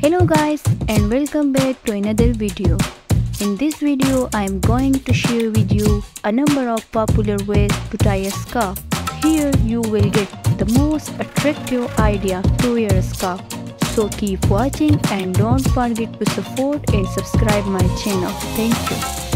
Hello guys and welcome back to another video. In this video I am going to share with you a number of popular ways to tie a scarf. Here you will get the most attractive idea to wear a scarf. So keep watching and don't forget to support and subscribe my channel. Thank you.